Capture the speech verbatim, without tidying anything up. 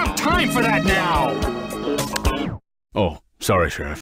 have time for that now! Oh, sorry, Sheriff.